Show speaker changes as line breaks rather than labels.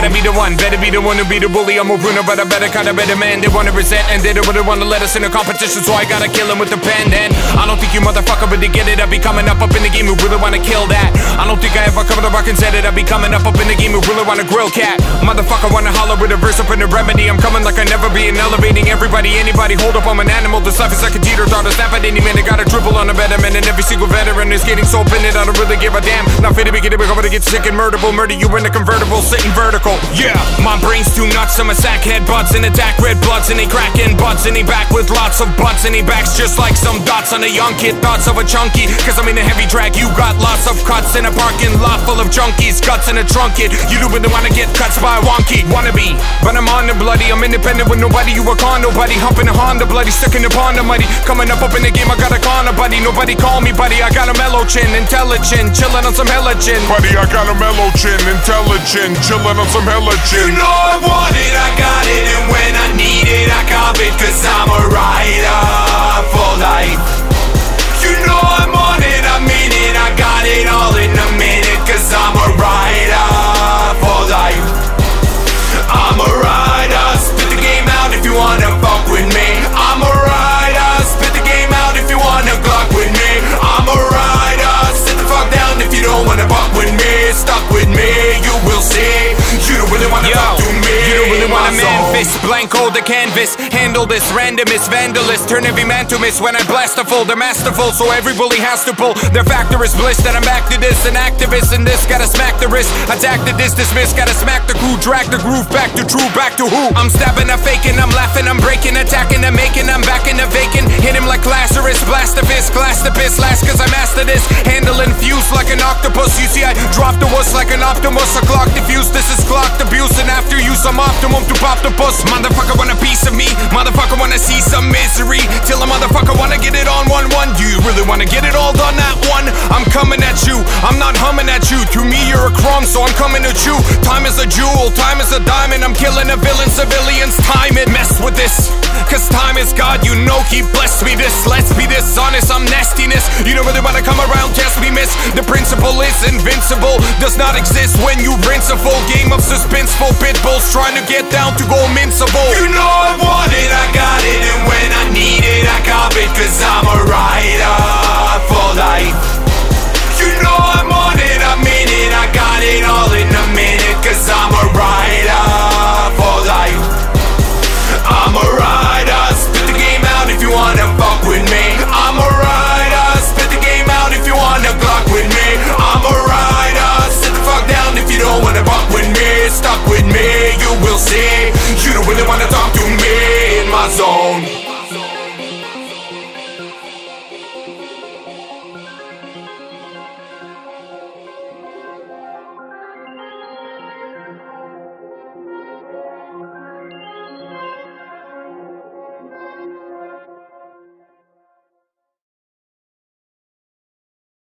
gotta be the one, better be the one to be the bully. I'm a ruiner, but I better kind of better man. They wanna resent and they don't really wanna let us in a competition, so I gotta kill him with the pen. And I don't think you motherfucker really get it. I be coming up in the game who really wanna kill that. I don't think I ever covered the rock and said it. I be coming up in the game who really wanna grill cat. Motherfucker wanna holler with a verse up in the remedy. I'm coming like I never be and elevating everybody, anybody. Hold up, I'm an animal. This life is like a teeter totter. Snap at any minute. Got a dribble on a better man, and every single veteran is getting so offended. I don't really give a damn. Not fit to be getting big, I'm gonna get sick and murderable. Murder you in a convertible, sitting vertical. Yeah, my brain's too nuts. I'm a sack head butts and attack red bloods, and they cracking butts, and he back with lots of butts, and he backs just like some dots on a young kid. Thoughts of a chunky, cause I'm in a heavy drag. You got lots of cuts in a parking lot full of junkies, guts in a trunk kid. You don't really wanna get cuts by a wonky wannabe, but I'm on the bloody. I'm independent with nobody. You a con nobody, humping a Honda bloody, stuck in the pond of muddy. Coming up in the game, I got a corner buddy. Nobody call me buddy. I got a mellow chin, intelligent, chillin' on some hella chin.
Buddy, I got a mellow chin, intelligent, chillin' on some hella chin.
You know I want it, I got it, and when I need it, I cop it, cause I'm a rider for life. You know I'm on it, I'm in it, I got it all in a minute, cause I'm a rider for life. I'm a rider, spit the game out if you wanna fuck with me. I'm a rider, spit the game out if you wanna clock with me. I'm a rider, sit the fuck down if you don't wanna fuck with me. Stuck with me, you will see. You don't really wanna talk to me.
You don't really wanna man fist, blanco the canvas. Handle this, randomist, vandalist. Turn every man to miss when I blast a full. They're masterful, so every bully has to pull. Their factor is bliss that I'm back to this. An activist in this, gotta smack the wrist. Attack the dismiss, gotta smack the crew. Drag the groove back to true, back to who? I'm stabbing, I'm faking, I'm laughing, I'm breaking, attacking, I'm making, I'm back in the vacant. Hit him like Lazarus, blast the fist, glass the piss, last cause I master this. Handling fuse like an octopus. You see I drop the wuss like an optimus. I clock the fuse, this is clocked abuse. And after use I'm optimum to pop the bus. Motherfucker want a piece of me, motherfucker wanna see some misery. Till a motherfucker wanna get it on 1-1. Do you really wanna get it all done at one? I'm coming at you, I'm not humming at you. To me you're a crumb, so I'm coming at you. Time is a jewel, time is a diamond. I'm killing a villain, civilians, time it. Mess with this, cause time is God, you know he blessed me this. Let's be dishonest, I'm nastiness. You don't really wanna come around, test me miss. The principle is invincible, does not exist when you rinse a full game of suspenseful pit bulls trying to get down to go invincible.
You know I want it, I got it, and when I need it, I cop it, cause I'm a rider for life.